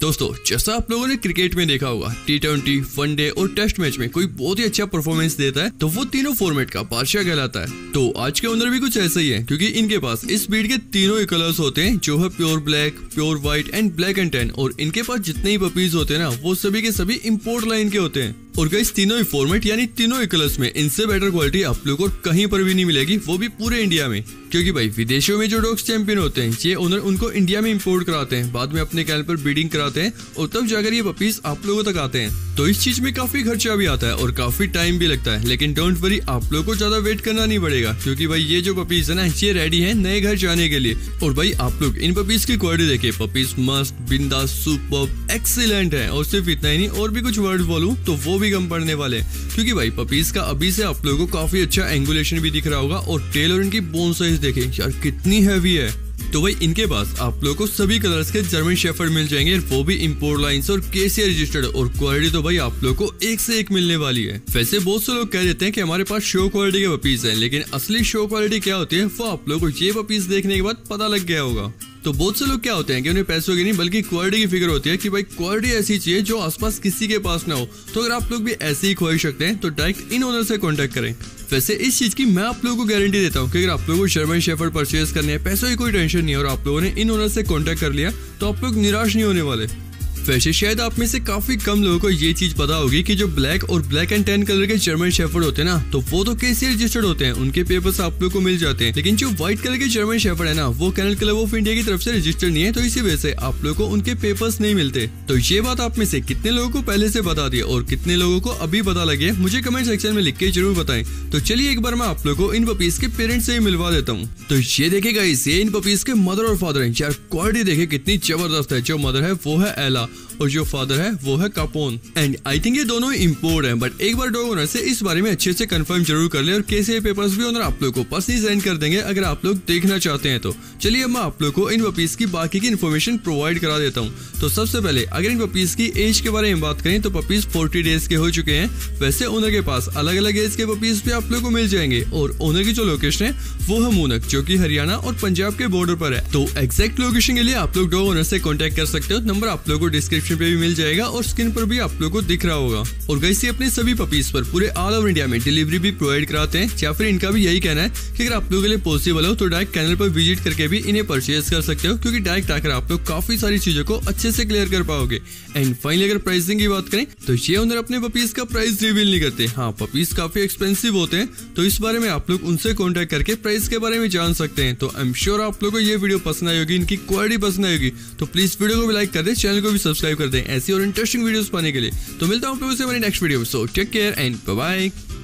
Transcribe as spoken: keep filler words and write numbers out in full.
दोस्तों जैसा आप लोगों ने क्रिकेट में देखा होगा, टी ट्वेंटी, वनडे और टेस्ट मैच में कोई बहुत ही अच्छा परफॉर्मेंस देता है तो वो तीनों फॉर्मेट का बादशाह कहलाता है। तो आज के ओनर भी कुछ ऐसा ही है, क्योंकि इनके पास इस ब्रीड के तीनों ही कलर्स होते हैं, जो है pure black, pure white and black and tan. और इनके पास जितने ही पपीज होते हैं ना, वो सभी के सभी इंपोर्ट लाइन के होते हैं। और गाइस तीनों ही फॉर्मेट यानी तीनों ही कलर्स में इनसे बेटर क्वालिटी आप लोगों को कहीं पर भी नहीं मिलेगी, वो भी पूरे इंडिया में। क्योंकि भाई विदेशों में जो डॉग्स चैंपियन होते हैं, ये ओनर उनको इंडिया में इंपोर्ट कराते हैं, बाद में अपने कैनल पर ब्रीडिंग कराते हैं और तब जाकर ये पपीज आप लोगों तक आते हैं। तो इस चीज में काफी खर्चा भी आता है और काफी टाइम भी लगता है, लेकिन डोंट वरी, आप लोगों को ज्यादा वेट करना नहीं पड़ेगा, क्योंकि भाई ये जो पपीज है ना, ये रेडी है नए घर जाने के लिए। और भाई आप लोग इन पपीज की क्वालिटी देखिए, पपीज मस्त, बिंदास, सुपर्ब, एक्सीलेंट है। और सिर्फ इतना ही नहीं, और भी कुछ वर्ड बोलूं तो वो भी कम पड़ने वाले, क्योंकि भाई पपीज का अभी से आप लोगों को काफी अच्छा एंगुलेशन भी दिख रहा होगा। और टेल और इनकी बोन साइज देखें यार कितनी हैवी है। तो भाई इनके पास आप लोगों को सभी कलर्स के जर्मन शेफर्ड मिल जाएंगे, वो भी इंपोर्ट लाइन्स और केसीआई रजिस्टर्ड। और क्वालिटी तो भाई आप लोगों को एक से एक मिलने वाली है। वैसे बहुत से लोग कह देते हैं कि हमारे पास शो क्वालिटी के पपीज हैं, लेकिन असली शो क्वालिटी क्या होती है वो आप लोगों को ये पपीज देखने के बाद पता लग गया होगा। तो बहुत से लोग क्या होते हैं कि उन्हें पैसों की नहीं बल्कि क्वालिटी की फिक्र होती है कि भाई क्वालिटी ऐसी चाहिए जो आसपास किसी के पास ना हो। तो अगर आप लोग भी ऐसे ही ख्वाहिश रखते हैं तो डायरेक्ट इन ओनर से कांटेक्ट करें। वैसे इस चीज की मैं आप लोगों को गारंटी देता हूँ कि अगर आप लोगों को जर्मन शेफर्ड परचेज करने हैं, पैसों की कोई टेंशन नहीं है और आप लोगों ने इन ओनर से कांटेक्ट कर लिया, तो आप लोग निराश नहीं होने वाले। वैसे शायद आप में से काफी कम लोगों को ये चीज पता होगी कि जो ब्लैक और ब्लैक एंड टैन कलर के जर्मन शेफर्ड होते हैं ना, तो वो तो केसीआई रजिस्टर्ड होते हैं, उनके पेपर्स आप लोगों को मिल जाते हैं। लेकिन जो व्हाइट कलर के जर्मन शेफर्ड है ना, वो कैनल क्लब ऑफ इंडिया की तरफ से रजिस्टर्ड नहीं है, तो इसी वजह से आप लोगों को उनके पेपर्स नहीं मिलते। तो ये बात आप में से कितने लोगों को पहले से बता दी और कितने लोगों को अभी पता लगे, मुझे कमेंट सेक्शन में लिख के जरूर बताएं। तो चलिए एक बार मैं आप लोगों को इन पपीज के पेरेंट्स से ही मिलवा देता हूँ। तो ये देखेगा इसे, इन पपीज के मदर और फादर है। यार क्वालिटी देखे कितनी जबरदस्त है। जो मदर है वो है एला और जो फादर है वो है कापोन। एंड आई थिंक ये दोनों ही इंपोर्ट हैं, बट एक बार डॉग ओनर से इस बारे में अच्छे से कंफर्म जरूर कर ले। और केसीआई पेपर्स भी ओनर आप लोगों को पर्सनली सेंड कर देंगे अगर आप लोग देखना चाहते हैं तो। चलिए अब मैं आप लोगों को इन पपीज की बाकी की इन्फॉर्मेशन प्रोवाइड करा देता हूँ। तो सबसे पहले अगर इन पपीज की एज के बारे में बात करें तो पपीज फोर्टी डेज के हो चुके हैं। वैसे ओनर के पास अलग अलग एज के पपीज भी आप लोगों को मिल जाएंगे। और ओनर की जो लोकेशन है वो है मूनक, जो की हरियाणा और पंजाब के बॉर्डर पर है। तो एक्जैक्ट लोकेशन के लिए आप लोग डॉग ओनर से कॉन्टेक्ट कर सकते हो। नंबर आप लोगों को डिस्क्रिप्शन पे भी मिल जाएगा और स्क्रीन पर भी आप लोगों को दिख रहा होगा। और गाइस ये अपने सभी पपीज पर पूरे ऑल ओवर इंडिया में डिलीवरी भी प्रोवाइड कराते हैं, या फिर इनका भी यही कहना है कि अगर आप लोगों के लिए पॉसिबल हो तो डायरेक्ट कैनल पर विजिट करके भी इन्हें परचेज कर सकते हो, क्योंकि डायरेक्ट आकर आप लोग काफी सारी चीजों को अच्छे से क्लियर कर पाओगे। एंड फाइनली अगर प्राइसिंग की बात करें तो ये ओनर अपने पपीज का प्राइस रिवील नहीं करते। हाँ, पपीज काफी एक्सपेंसिव होते हैं, तो इस बारे में आप लोग उनसे कॉन्टेक्ट करके प्राइस के बारे में जान सकते हैं। तो आई एम श्योर आप लोगों को ये वीडियो पसंद आई होगी, इनकी क्वालिटी पसंद आई होगी। तो प्लीज वीडियो को भी लाइक कर दे, चैनल को भी सब्सक्राइब कर दे ऐसी और इंटरेस्टिंग वीडियोस पाने के लिए। तो मिलता हूं आप लोगों से हमारी नेक्स्ट वीडियो में। So take care and bye bye.